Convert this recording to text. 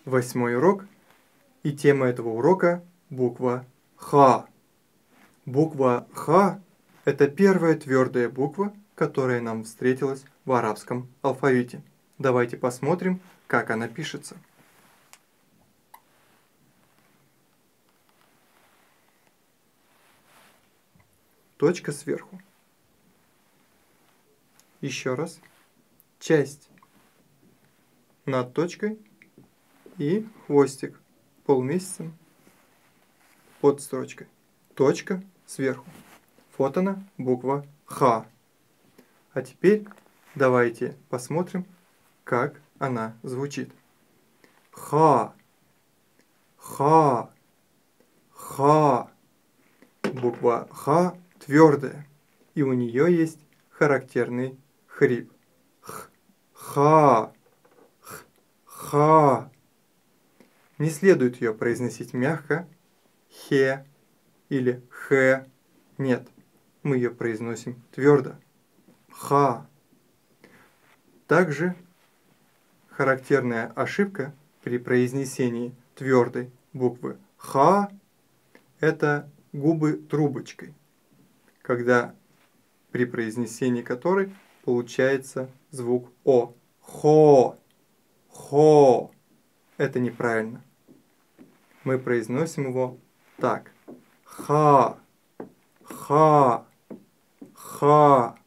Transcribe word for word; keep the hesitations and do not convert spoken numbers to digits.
восьмой урок, и тема этого урока – буква Х. Буква Х – это первая твердая буква, которая нам встретилась в арабском алфавите. Давайте посмотрим, как она пишется. Точка сверху. Еще раз. Часть над точкой и хвостик полмесяцем под строчкой. Точка сверху. Вот она, буква Х. А теперь давайте посмотрим, как она звучит. Ха. Ха. Ха. Буква Х твердая, и у нее есть характерный хрип. Х. Ха. Х. Ха. Не следует ее произносить мягко, хе или хэ. Нет, мы ее произносим твердо. Ха. Также характерная ошибка при произнесении твердой буквы Х – это губы трубочкой, когда при произнесении которой получается звук О. Хо. Хо. Это неправильно. Мы произносим его так. Ха. Ха. Ха.